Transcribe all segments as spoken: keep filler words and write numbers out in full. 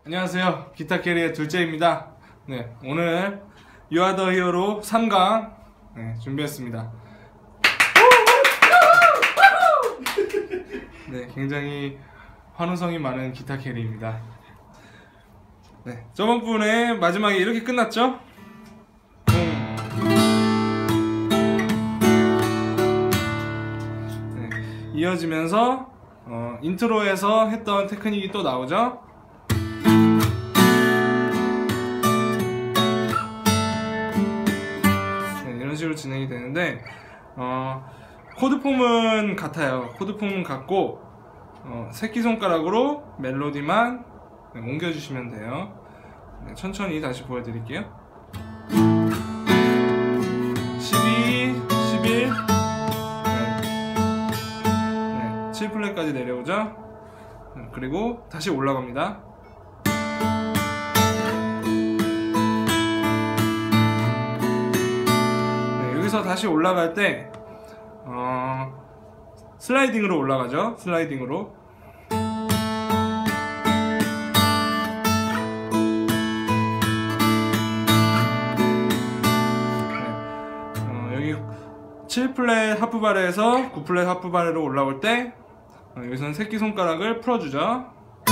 안녕하세요. 기타 캐리의 둘째입니다. 네, 오늘 You Are The Hero 삼 강 네, 준비했습니다. 네, 굉장히 환호성이 많은 기타 캐리입니다. 네, 저번 부분에 마지막에 이렇게 끝났죠? 네, 이어지면서 어, 인트로에서 했던 테크닉이 또 나오죠? 식으로 진행이 되는데 어, 코드폼은 같아요. 코드폼은 같고 어, 새끼손가락으로 멜로디만 네, 옮겨주시면 돼요. 네, 천천히 다시 보여드릴게요. 십이, 십일 네. 네, 칠 플랫까지 내려오죠. 네, 그리고 다시 올라갑니다. 다시 올라갈 때 어, 슬라이딩으로 올라가죠. 슬라이딩으로 네. 어, 여기 칠 플랫 하프바레에서 구 플랫 하프바레로 올라올 때 어, 여기서는 새끼손가락을 풀어주죠.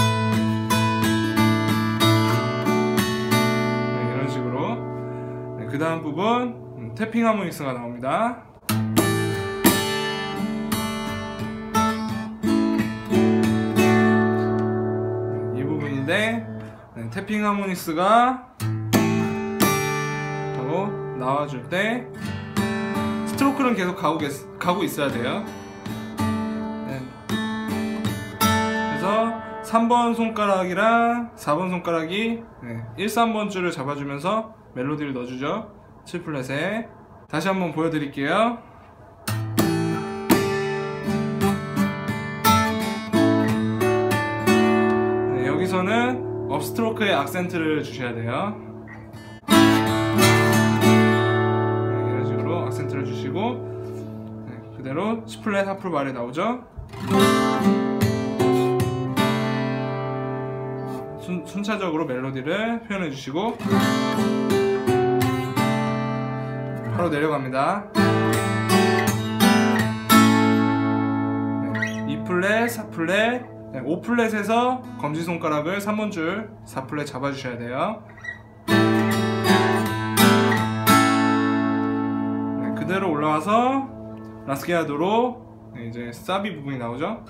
네, 이런 식으로 네, 그 다음 부분 태핑 하모닉스가 나옵니다. 이 부분인데 네, 태핑 하모닉스가 하고 나와줄 때 스트로크는 계속 가고, 가고 있어야 돼요. 네. 그래서 삼 번 손가락이랑 사 번 손가락이 네, 일, 삼 번 줄을 잡아주면서 멜로디를 넣어주죠. 칠 플랫에 다시 한번 보여드릴게요. 네, 여기서는 업스트로크에 악센트를 주셔야 돼요. 네, 이런 식으로 악센트를 주시고 네, 그대로 십 플랫 하프로 발에 나오죠. 순, 순차적으로 멜로디를 표현해 주시고 바로 내려갑니다. 네, 이 플랫, 사 플랫, 네, 오 플랫에서 검지손가락을 삼 번 줄 사 플랫 잡아주셔야 돼요. 네, 그대로 올라와서 라스게아도로 네, 이제 사비 부분이 나오죠.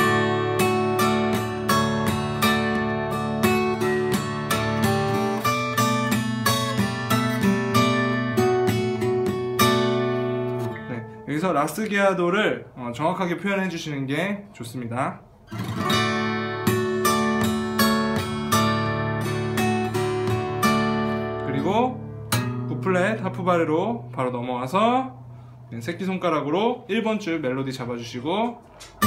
여기서 라스게아도를 어, 정확하게 표현해 주시는 게 좋습니다. 그리고 구 플랫 하프바레로 바로 넘어와서 네, 새끼손가락으로 일 번 줄 멜로디 잡아주시고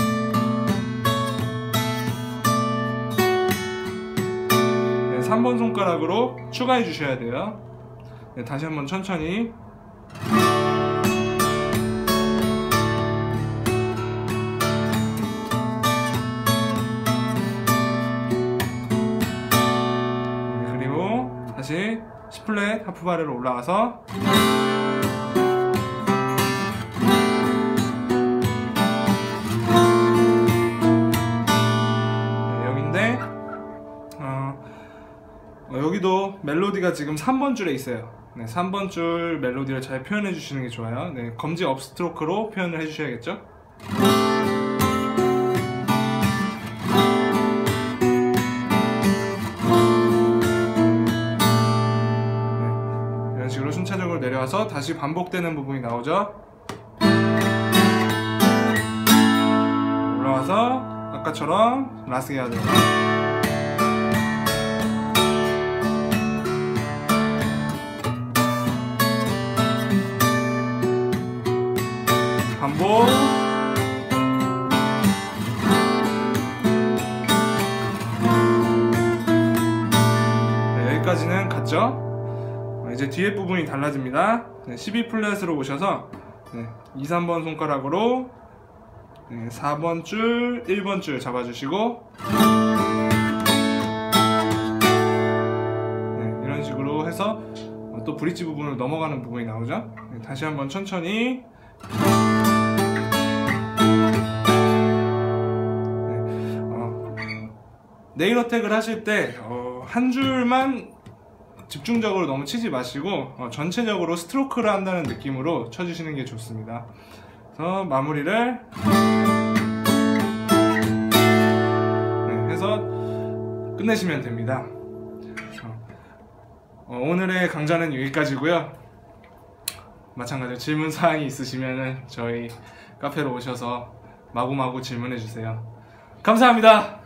네, 삼 번 손가락으로 추가해 주셔야 돼요. 네, 다시 한번 천천히 다시 십 플랫 하프바레로 올라와서 네, 여기인데 어, 어, 여기도 멜로디가 지금 삼 번 줄에 있어요. 네, 삼 번 줄 멜로디를 잘 표현해 주시는 게 좋아요. 네, 검지 업스트로크로 표현을 해 주셔야겠죠. 식으로 순차적으로 내려와서 다시 반복되는 부분이 나오죠. 올라와서 아까처럼 라스게아도 반복 네, 여기까지는 갔죠. 이제 뒤에 부분이 달라집니다. 네, 십이 플랫으로 오셔서 네, 이, 삼 번 손가락으로 네, 사 번 줄, 일 번 줄 잡아주시고 또 브릿지 부분을 넘어가는 부분이 나오죠. 네, 다시 한번 천천히. 네, 어, 네일 어택을 하실 때 어, 한 줄만 집중적으로 너무 치지 마시고 어, 전체적으로 스트로크를 한다는 느낌으로 쳐주시는 게 좋습니다. 그래서 마무리를 네, 해서 끝내시면 됩니다. 어, 오늘의 강좌는 여기까지고요. 마찬가지로 질문 사항이 있으시면 저희 카페로 오셔서 마구마구 질문해 주세요. 감사합니다.